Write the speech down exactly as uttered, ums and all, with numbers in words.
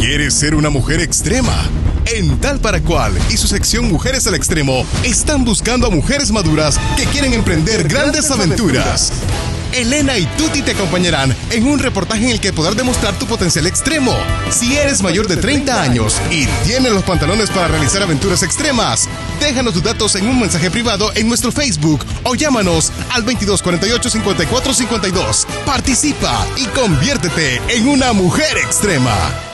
¿Quieres ser una mujer extrema? En Tal Para Cual y su sección Mujeres al Extremo están buscando a mujeres maduras que quieren emprender grandes aventuras. Elena y Tuti te acompañarán en un reportaje en el que podrás demostrar tu potencial extremo. Si eres mayor de treinta años y tienes los pantalones para realizar aventuras extremas, déjanos tus datos en un mensaje privado en nuestro Facebook o llámanos al veintidós cuarenta y ocho cincuenta y cuatro cincuenta y dos. Participa y conviértete en una mujer extrema.